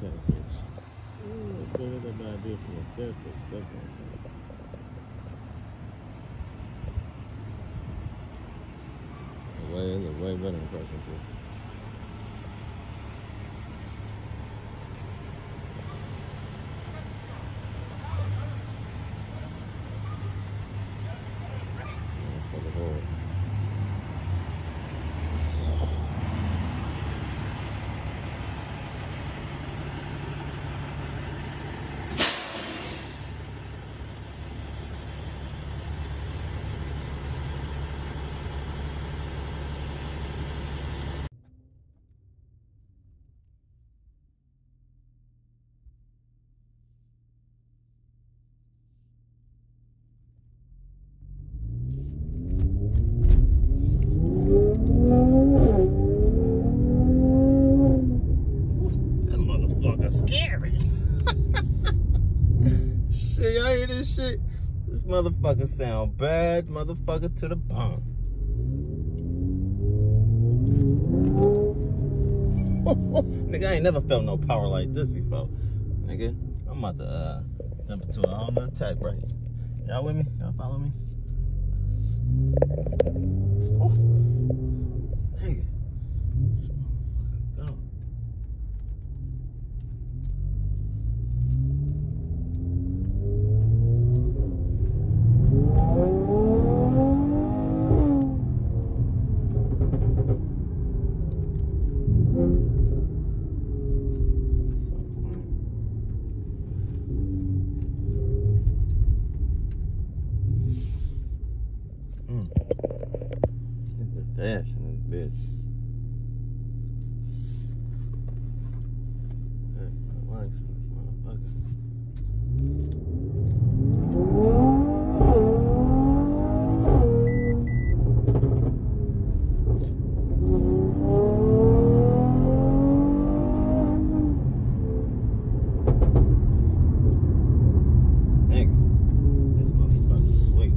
catfish. Ooh, look at that bad idea from a catfish. Definitely. Way better impression too. For the whole. Scary. Shit, y'all hear this shit? This motherfucker sound bad, motherfucker, to the bone. Nigga, I ain't never felt no power like this before. Nigga, I'm about to jump into a whole nother attack right here. Y'all with me? Y'all follow me? Oh. Nigga. Go. Dash in this bitch. Hey, I like this motherfucker. Nigga, this motherfucker's sweet.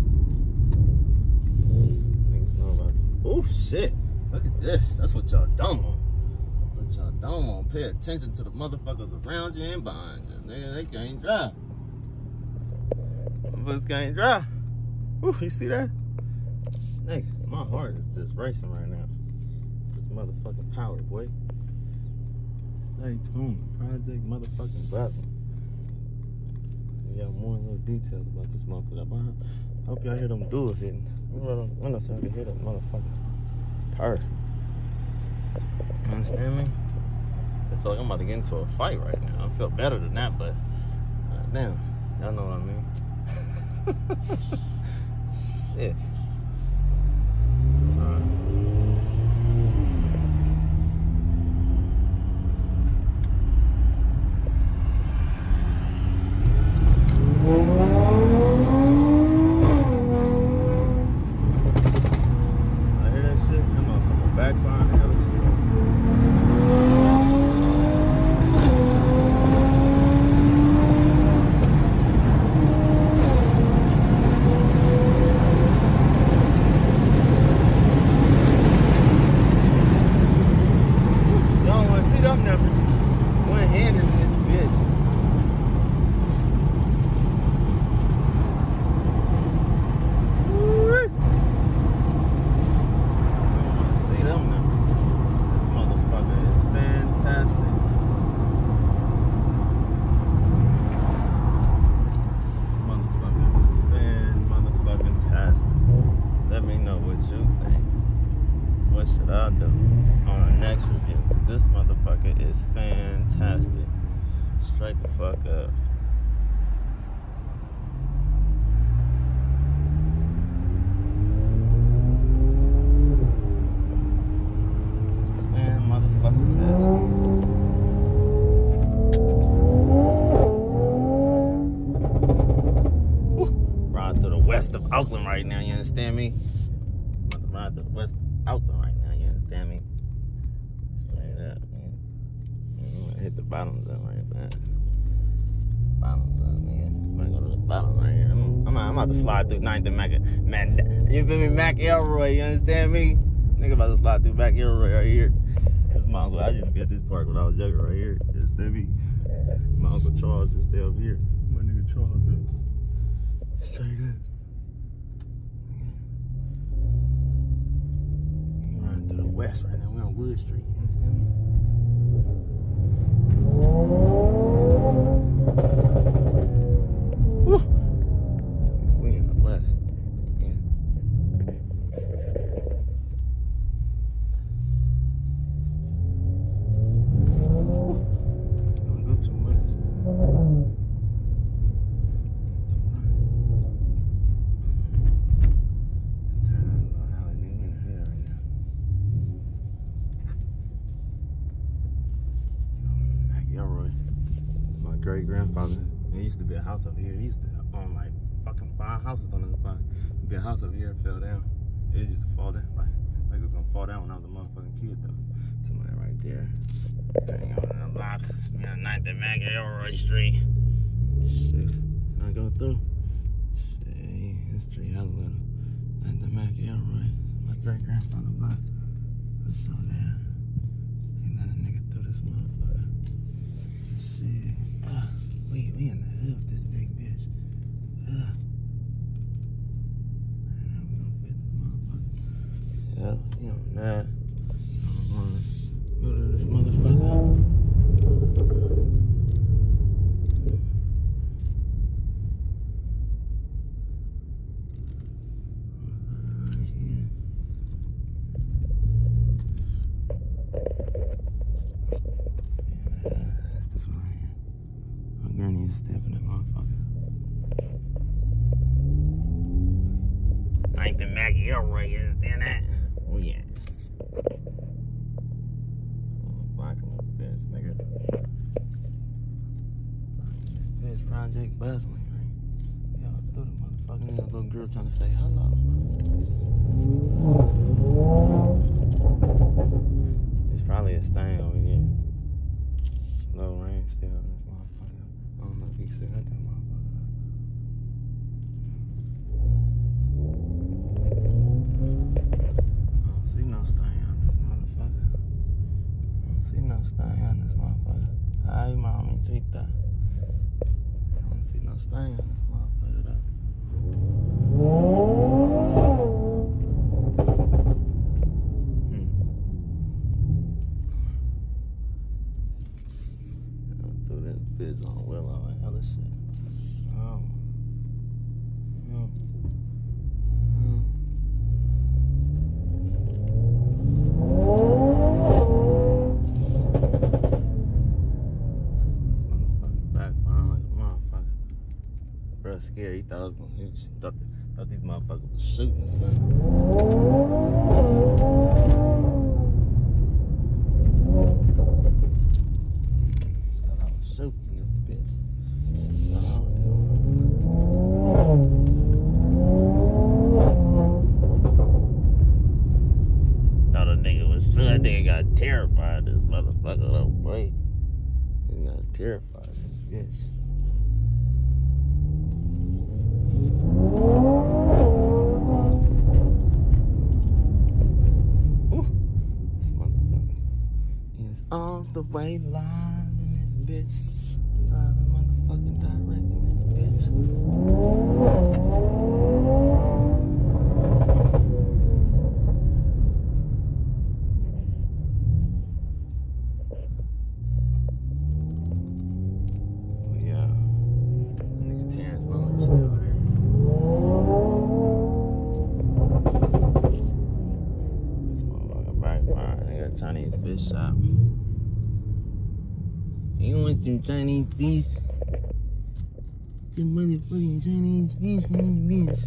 Oh shit, look at this. That's what y'all dumb on. What y'all dumb on. Pay attention to the motherfuckers around you and behind you. Nigga, they can't drive. Motherfuckers can't drive. Ooh, you see that? Nigga, my heart is just racing right now. This motherfucking power, boy. Stay tuned. Project motherfucking Battle. We got more little details about this motherfucker. I hope y'all hear them dudes hitting. I know so I can hear that motherfucking purr. You understand me? I feel like I'm about to get into a fight right now. I feel better than that, but damn, y'all know what I mean. Shit. I'll do on the next review. This motherfucker is fantastic. Straight the fuck up. Man, motherfucking tastic. Ride through the west of Oakland right now, you understand me? I'm about to ride through the west of Oakland right now, you understand me? Straight up, man. I'm gonna hit the bottoms up right back. Bottoms up, man. I'm gonna go to the bottom right here. I'm about to slide through 9th and Mac. Man, you feel me? Mac Elroy, you understand me? Nigga about to slide through Mac Elroy right here. This my uncle, I used to be at this park when I was younger, right here. It's me. My Uncle Charles just stay up here. My nigga Charles up. Straight up. We running through the west right now. We on Wood Street. You understand me? Woo. We in the west. Yeah. Don't go too much. Turn on the alley, nigga. We in the hood right now. Mac Elroy, my great grandfather. There used to be a house up here. He used to own like fucking 5 houses on this block. There'd be a house up here, fell down. It used to fall down, like it was gonna fall down when I was a motherfucking kid though. Somebody right there. Turning on the block. We on 9th and Mac Elroy Street. Shit, can I go through? Shit, this street hella little. 9th and Mac Elroy. My great grandfather block. For sure there. Ain't let a nigga through this motherfucker. Shit. We in the hood, this big bitch. And now we gonna fit this motherfucker. Yeah, you know that. I'm gonna go to this motherfucker. That's this one right here. My granny used to step in that motherfucker. 9th and Mac Elroy, you understand that? Oh yeah. Blocking this bitch, nigga. This bitch Project Bustling, right? Yo, through the motherfucking little girl trying to say hello. It's probably a stain over here. Low rain still in this motherfucker. I don't know if you can still got that motherfucker though. I don't see no stain on this motherfucker. I don't see no stain on this motherfucker. Hi, mommy, Tita. I don't see no stain on this motherfucker though. Through this bitch on Willow and hella shit. This motherfucker backfiring like a motherfucker. Bro, scared. He thought I was gonna hit shit. Thought these motherfuckers was shooting or something. Thought I was shooting this bitch. Thought a nigga was shooting. That nigga got terrified, this motherfucker, though, boy. He got terrified, this bitch. This motherfucker is all the way live in this bitch. Driving motherfucking direct in this bitch. Oh yeah. Nigga Terrence Muller's still there. This motherfucker backfire. They got Chinese fish shop. You want some Chinese fish? Some motherfucking Chinese fish in this bitch.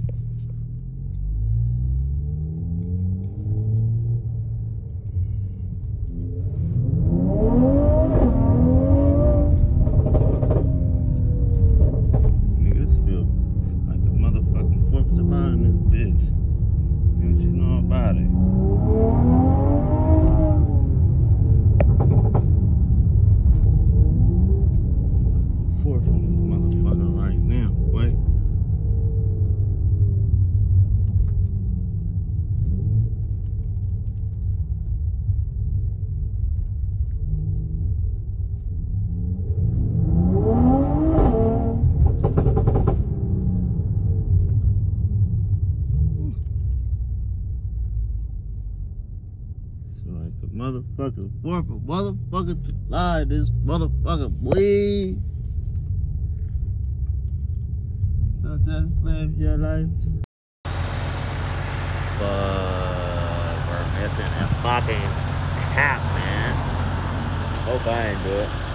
Nigga, this feel like the motherfucking 4th of July in this bitch. What you know about it? From this motherfucker right now, boy. Like the motherfucking 4th of motherfucking July, this motherfucker bleed. So just live your life. Fuck, we're missing a fucking cap, man. Hope I ain't do it.